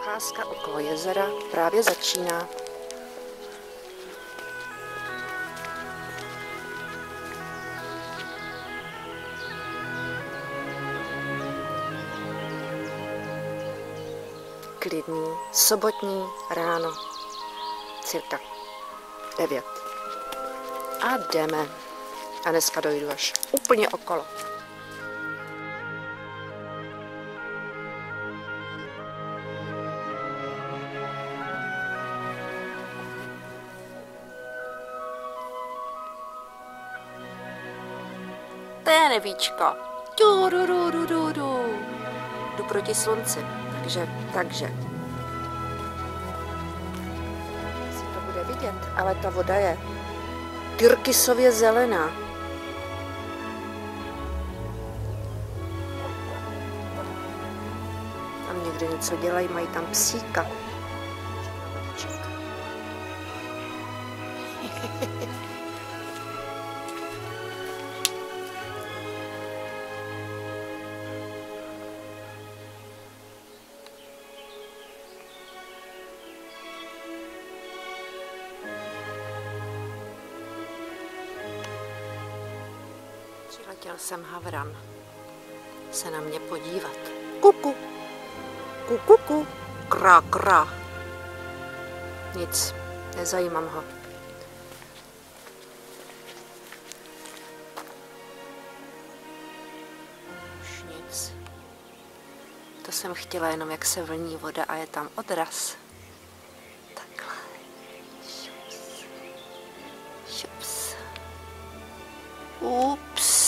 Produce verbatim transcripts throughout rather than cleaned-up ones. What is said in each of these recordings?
Procházka okolo jezera právě začíná. Klidný sobotní ráno, cirka devět. A jdeme. A dneska dojdu až úplně okolo. To je nevíčko. Du, du, du, du, du, du. Jdu proti slunci, takže, takže. Si to bude vidět, ale ta voda je tyrkysově zelená. Tam někde něco dělají, mají tam psíka. Přiletěl jsem havran se na mě podívat. Kuku, kukuku, krá, krá. Nic, nezajímám ho. Už nic. To jsem chtěla jenom, jak se vlní voda a je tam odraz. Takhle. Šups. Šups. Ups.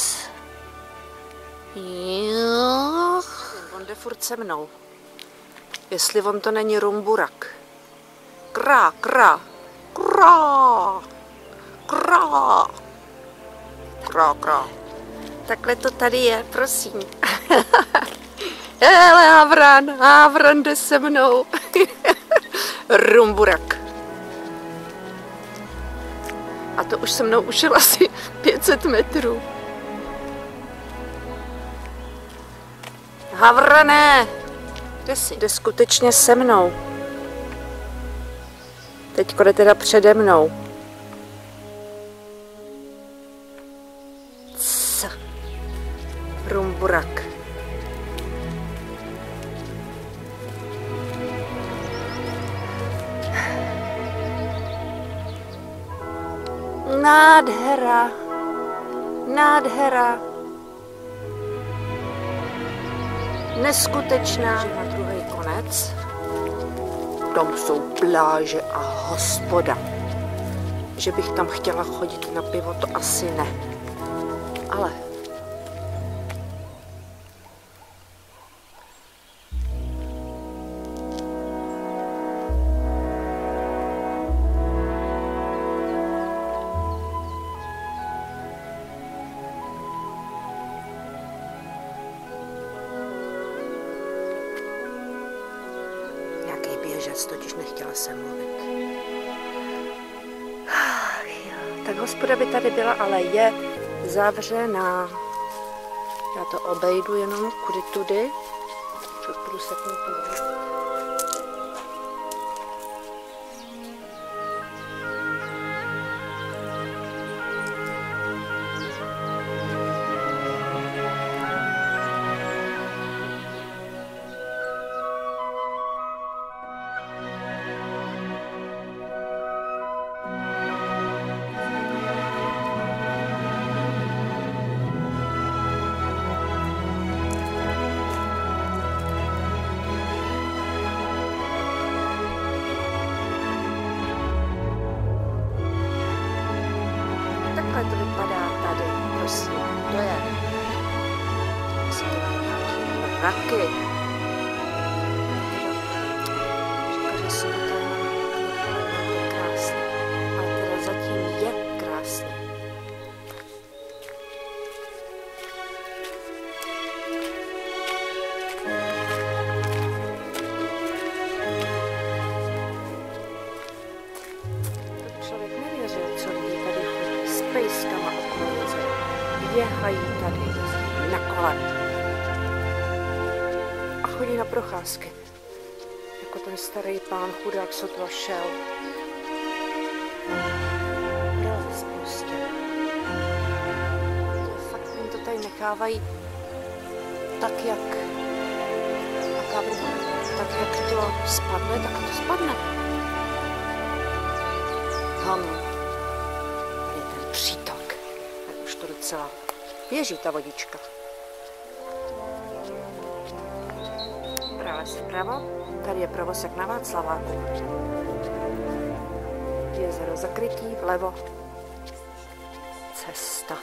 Jo. On jde furt se mnou. Jestli on to není rumburak. Krá, krá, krá, krá, krá, krá. Takhle to tady je, prosím. Hele, havran, havran jde se mnou. Rumburak. A to už se mnou ušel asi pět set metrů. Havrané, kde jsi? Jde skutečně se mnou. Teďko jde teda přede mnou. C. Rumburak. Nádhera. Nádhera. Neskutečná. Na druhý konec. Tam jsou pláže a hospoda. Že bych tam chtěla chodit na pivo, to asi ne. Ale běžec, totiž nechtěla jsem mluvit. Tak hospoda by tady byla, ale je zavřená. Já to obejdu jenom kudy tudy. Budu se k ní podívat. Takhle to vypadá tady, prosím, to je. Mraky. Říká, že jsou to je krásné, ale teda zatím je krásné. Člověk nevěřil, co lidi tady chodí s pejskama okolo jezera. Běhají tady na kole. A chodí na procházky. jako ten starý pán chudák sotva šel. Relax prostě. To je fakt, oni to tady nechávají tak, jak tak, jak to spadne, tak to spadne. Hm. Tady je ten přítok. Tak už to docela běží, ta vodička. Prales vpravo. Tady je provoz jak na Václaváku. Jezero zakrytí, vlevo. Cesta.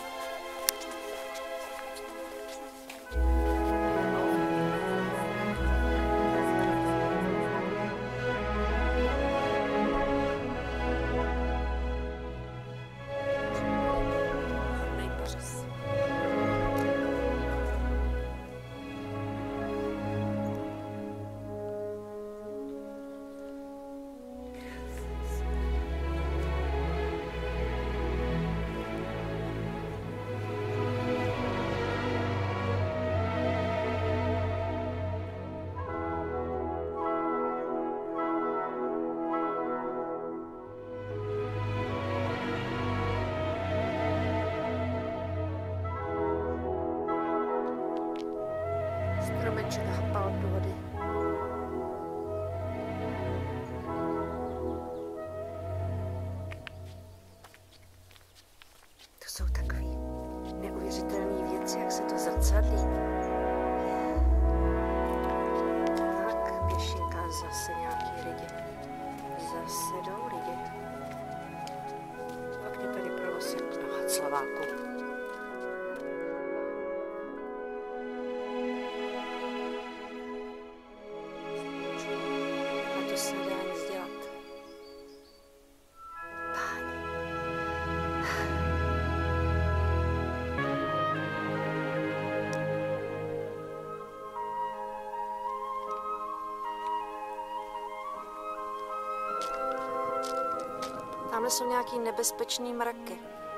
Stromeček hapal do vody. To jsou takové neuvěřitelné věci, jak se to zrcadlí. Tak, pěšinka, zase nějaký lidi. Zase jdou lidi. Pak je tady provoz jak na Václaváku. To se nedá nic dělat. Páni. Tamhle jsou nějaký nebezpečný mraky.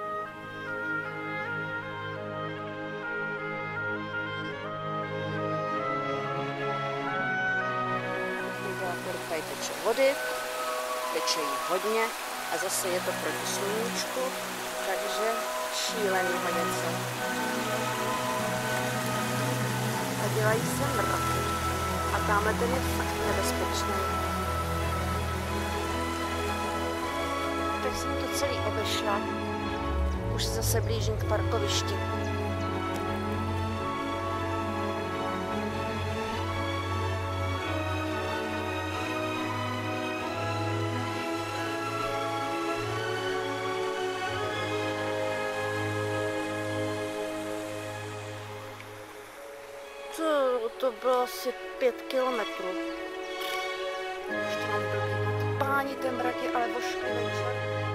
Tady teče vody, teče jí hodně a zase je to proti sluníčku, takže šílenýho něco. A dělají se mraky. A tamhle ten je fakt nebezpečný. Tak jsem to celý obešla. Už se zase blížím k parkovišti. To, to bylo asi pět kilometrů. Už to mám blbý. Páni, ten mrak je ale vošklivý.